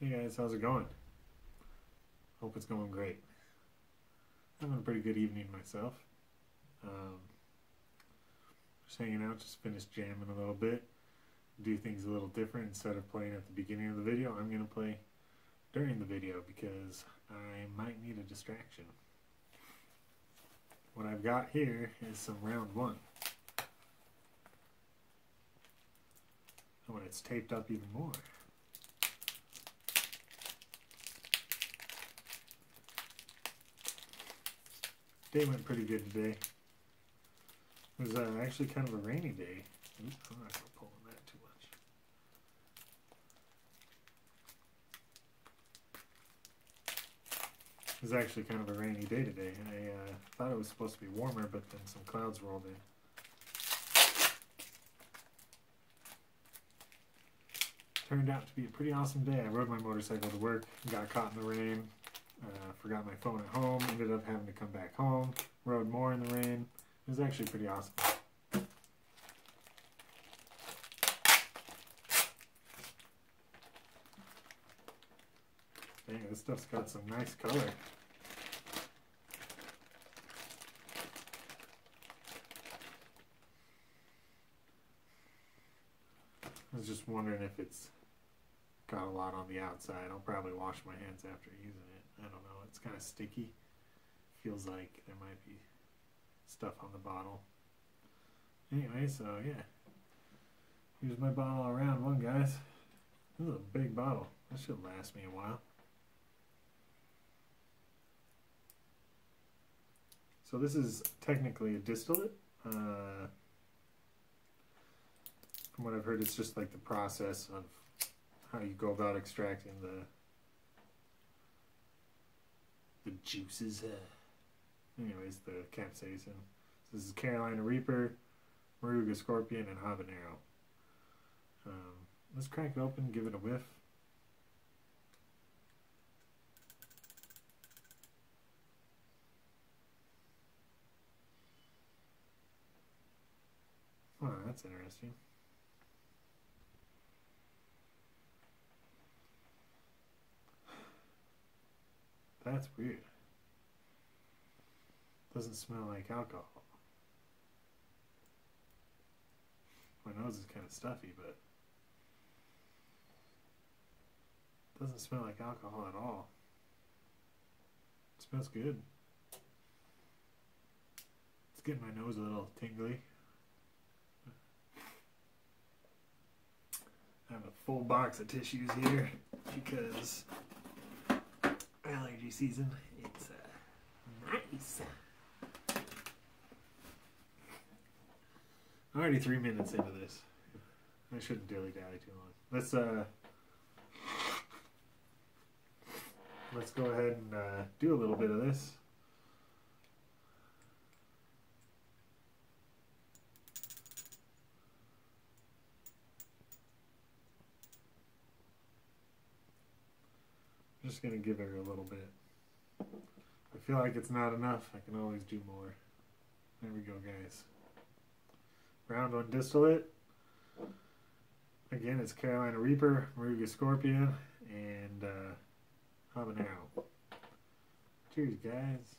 Hey guys, how's it going? Hope it's going great. Having a pretty good evening myself. Um, just hanging out, just finished jamming a little bit. Do things a little different. Instead of playing at the beginning of the video, I'm going to play during the video because I might need a distraction. What I've got here is some round one. Oh, and it's taped up even more. Day went pretty good today. It was actually kind of a rainy day. Oops, I'm not going to pull on that too much. It was actually kind of a rainy day today. I thought it was supposed to be warmer, but then some clouds rolled in. Turned out to be a pretty awesome day. I rode my motorcycle to work, got caught in the rain, forgot my phone at home, ended up having to come back home, rode more in the rain. It was actually pretty awesome. Dang, this stuff's got some nice color. I was just wondering if it's got a lot on the outside. I'll probably wash my hands after using it. I don't know. It's kind of sticky. Feels like there might be stuff on the bottle. Anyway, so yeah. Here's my bottle around one, guys. This is a big bottle. That should last me a while. So this is technically a distillate. From what I've heard, it's just like the process of how you go about extracting the juices. Anyways, the capsaicin. This is Carolina Reaper, Moruga Scorpion, and Habanero. Let's crack it open, give it a whiff. Oh, that's interesting. That's weird. Doesn't smell like alcohol. My nose is kind of stuffy, but it doesn't smell like alcohol at all. It smells good. It's getting my nose a little tingly. I have a full box of tissues here because allergy season. It's nice. Already 3 minutes into this. I shouldn't dilly-dally too long. Let's go ahead and do a little bit of this. I'm just going to give her a little bit. If I feel like it's not enough, I can always do more. There we go, guys. Round one distillate. Again, it's Carolina Reaper, Moruga Scorpion, and Habanero. Cheers, guys.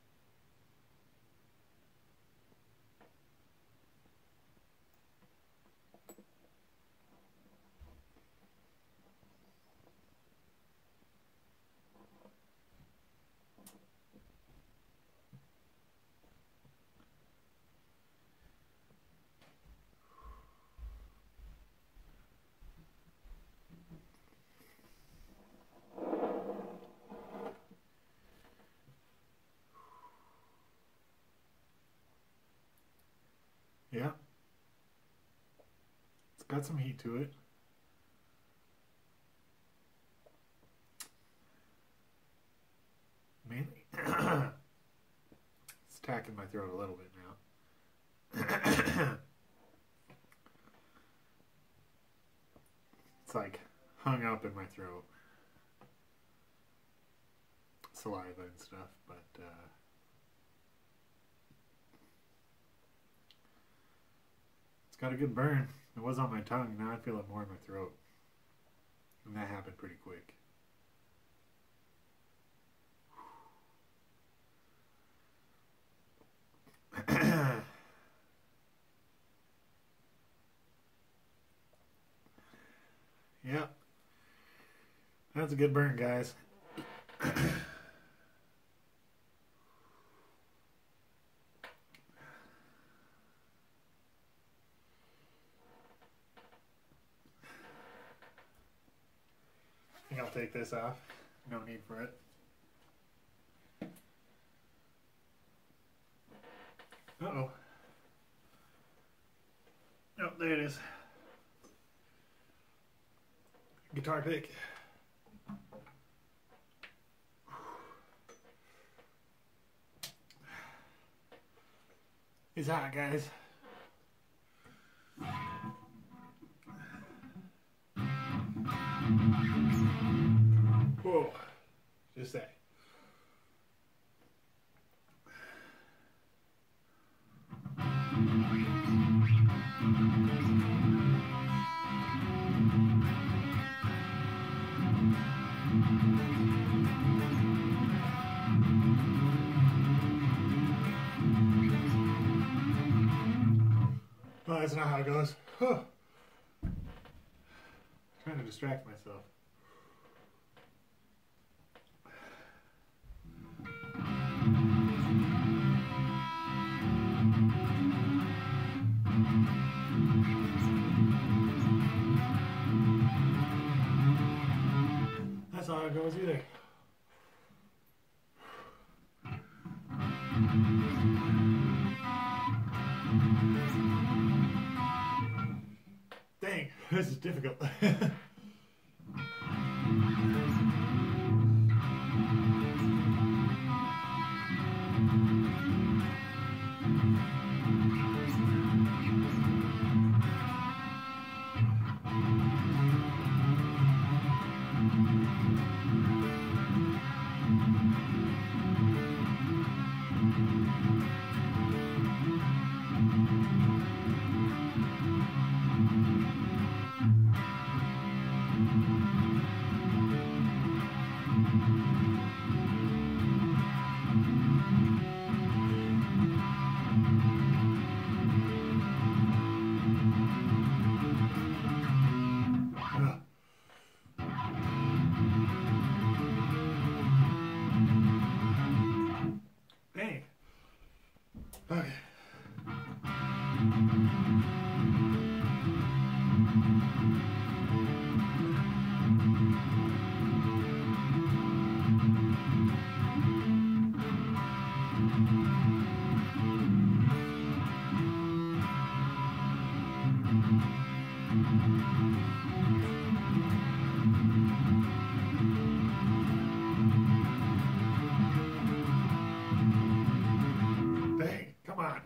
Yeah. It's got some heat to it. Mainly. It's attacking my throat a little bit now. It's like hung up in my throat. Saliva and stuff, but it's got a good burn. It was on my tongue, now I feel it more in my throat. And that happened pretty quick. Yep. That's a good burn, guys. I think I'll take this off. No need for it. Uh-oh. Oh, there it is. Guitar pick. It's hot, guys. Whoa. Just say. Well, that's not how it goes. Huh. Trying to distract myself. That's not how it goes either. Dang, this is difficult. Dang. Okay. Dang, come on.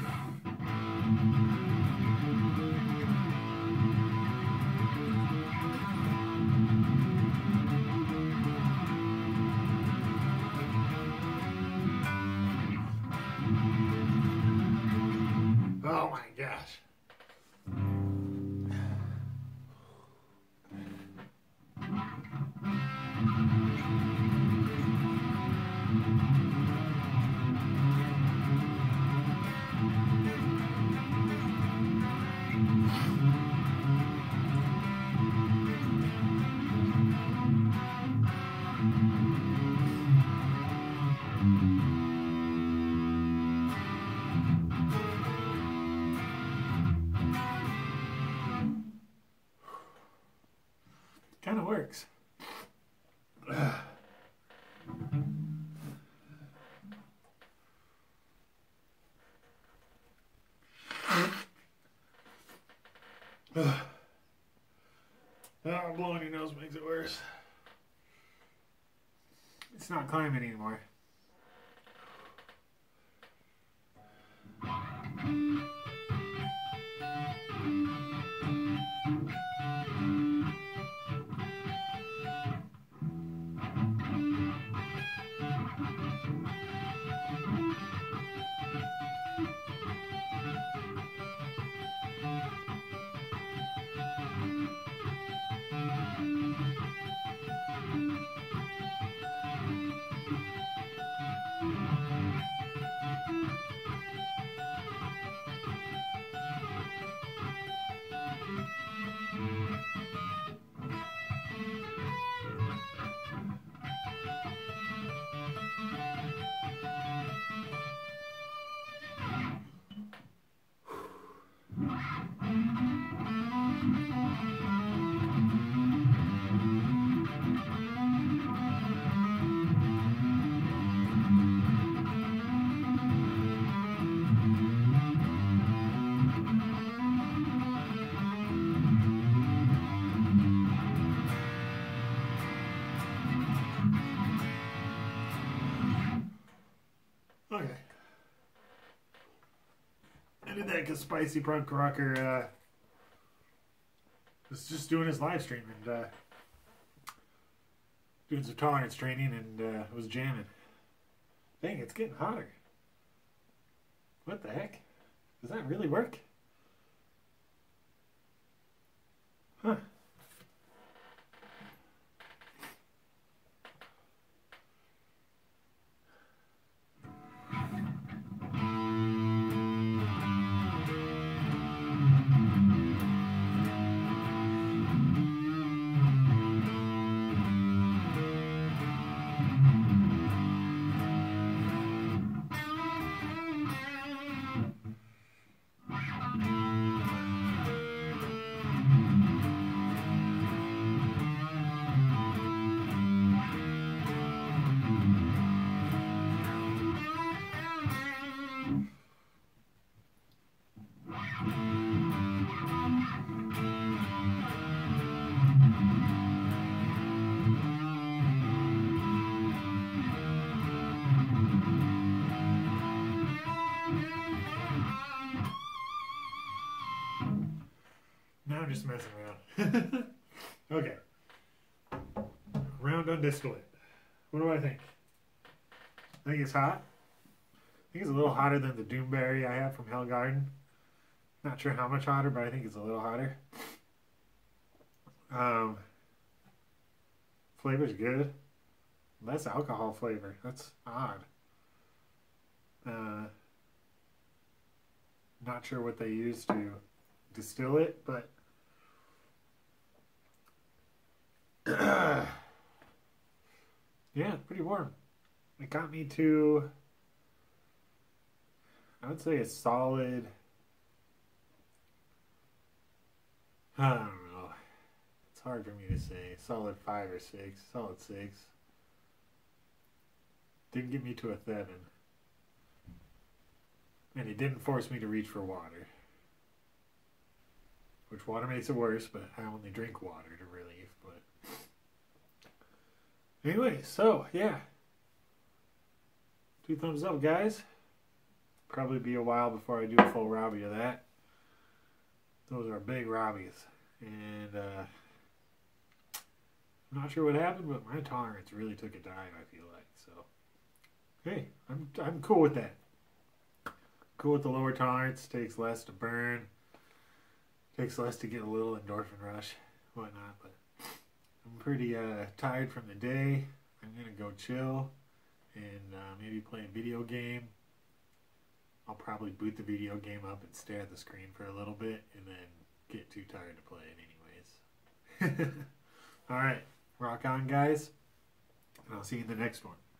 Oh my gosh. Kind of works. Oh, blowing your nose makes it worse. It's not climbing anymore. did that because Spicy Punk Rocker was just doing his live stream and doing some tolerance training and was jamming. Dang, it's getting hotter. What the heck? Does that really work? Huh. Now I'm just messing around. Okay. Round on Distillate. What do I think? I think it's hot. I think it's a little hotter than the Doomberry I had from Hell Garden. Not sure how much hotter, but I think it's a little hotter. Flavor's good. Less alcohol flavor. That's odd. Not sure what they use to distill it, but yeah, pretty warm. It got me to, I would say, a solid, I don't know. It's hard for me to say. Solid 5 or 6. Solid 6. Didn't get me to a 7. And it didn't force me to reach for water. Which water makes it worse, but I only drink water to relieve. But anyway, so yeah. 2 thumbs up, guys. Probably be a while before I do a full Robbie of that. Those are big Robbies. And I'm not sure what happened, but my tolerance really took a dive, I feel like. So hey, I'm cool with that. Cool with the lower tolerance. Takes less to burn. Takes less to get a little endorphin rush, whatnot. But I'm pretty tired from the day. I'm gonna go chill and maybe play a video game. I'll probably boot the video game up and stare at the screen for a little bit and then get too tired to play it anyways. Alright, rock on, guys, and I'll see you in the next one.